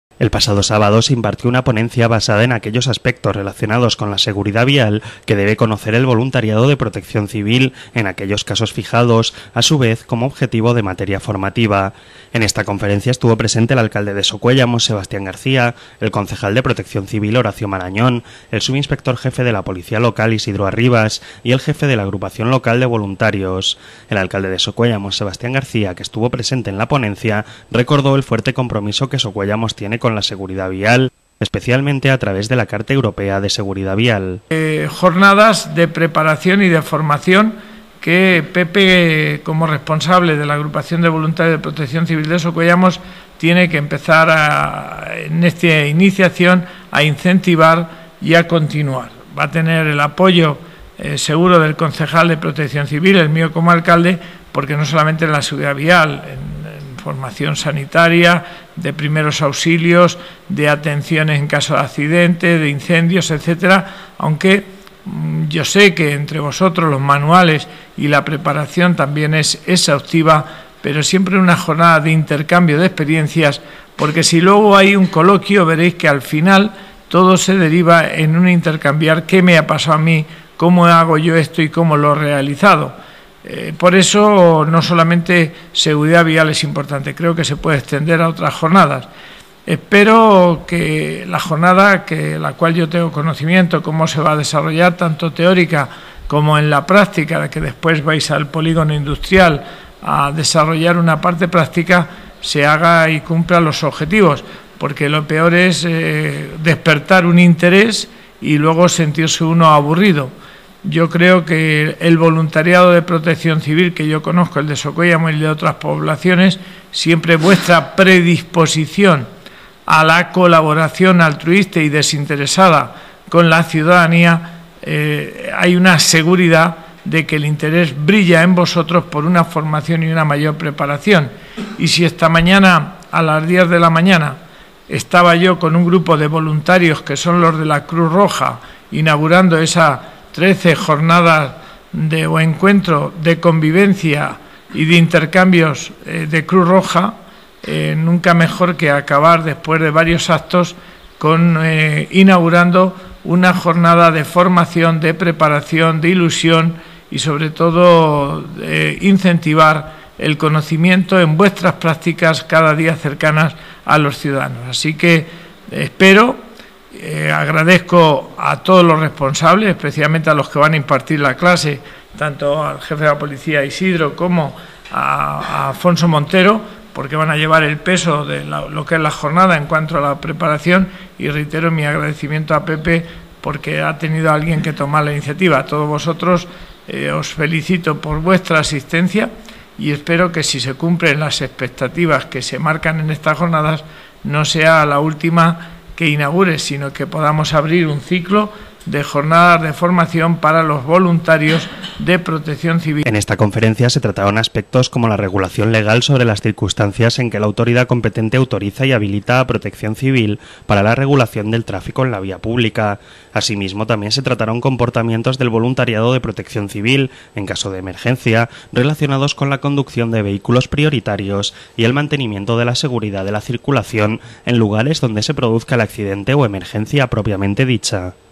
El pasado sábado se impartió una ponencia basada en aquellos aspectos relacionados con la seguridad vial que debe conocer el voluntariado de protección civil en aquellos casos fijados, a su vez como objetivo de materia formativa. En esta conferencia estuvo presente el alcalde de Socuéllamos, Sebastián García, el concejal de Protección Civil, Horacio Marañón, el subinspector jefe de la Policía Local, Isidro Arribas, y el jefe de la agrupación local de voluntarios. El alcalde de Socuéllamos, Sebastián García, que estuvo presente en la ponencia, recordó el fuerte compromiso que Socuéllamos tiene con la seguridad vial, especialmente a través de la Carta Europea de Seguridad Vial. Jornadas de preparación y de formación que Pepe, como responsable de la agrupación de voluntarios de Protección Civil de Socuéllamos, tiene que empezar en esta iniciación a incentivar y a continuar. Va a tener el apoyo seguro del concejal de Protección Civil, el mío como alcalde, porque no solamente en la seguridad vial, en formación sanitaria, de primeros auxilios, de atenciones en caso de accidente, de incendios, etcétera, aunque yo sé que entre vosotros los manuales y la preparación también es exhaustiva, pero siempre una jornada de intercambio de experiencias, porque si luego hay un coloquio veréis que al final todo se deriva en un intercambiar qué me ha pasado a mí, cómo hago yo esto y cómo lo he realizado. Por eso no solamente seguridad vial es importante, creo que se puede extender a otras jornadas. Espero que la jornada, la cual yo tengo conocimiento, cómo se va a desarrollar, tanto teórica como en la práctica, de que después vais al polígono industrial a desarrollar una parte práctica, se haga y cumpla los objetivos, porque lo peor es despertar un interés y luego sentirse uno aburrido. Yo creo que el voluntariado de protección civil que yo conozco, el de Socuéllamos y el de otras poblaciones, siempre vuestra predisposición a la colaboración altruista y desinteresada con la ciudadanía, hay una seguridad de que el interés brilla en vosotros por una formación y una mayor preparación. Y si esta mañana, a las 10 de la mañana, estaba yo con un grupo de voluntarios que son los de la Cruz Roja, inaugurando esa 13 jornadas o encuentro de convivencia y de intercambios de Cruz Roja, nunca mejor que acabar después de varios actos inaugurando una jornada de formación, de preparación, de ilusión y sobre todo incentivar el conocimiento en vuestras prácticas cada día cercanas a los ciudadanos. Así que espero... agradezco a todos los responsables, especialmente a los que van a impartir la clase, tanto al jefe de la policía Isidro como a Afonso Montero, porque van a llevar el peso de lo que es la jornada en cuanto a la preparación, y reitero mi agradecimiento a Pepe porque ha tenido a alguien que tomar la iniciativa. A todos vosotros os felicito por vuestra asistencia y espero que si se cumplen las expectativas que se marcan en estas jornadas no sea la última que inaugure, sino que podamos abrir un ciclo de jornadas de formación para los voluntarios de protección civil. En esta conferencia se trataron aspectos como la regulación legal sobre las circunstancias en que la autoridad competente autoriza y habilita a Protección Civil para la regulación del tráfico en la vía pública. Asimismo, también se trataron comportamientos del voluntariado de Protección Civil, en caso de emergencia, relacionados con la conducción de vehículos prioritarios y el mantenimiento de la seguridad de la circulación en lugares donde se produzca el accidente o emergencia propiamente dicha.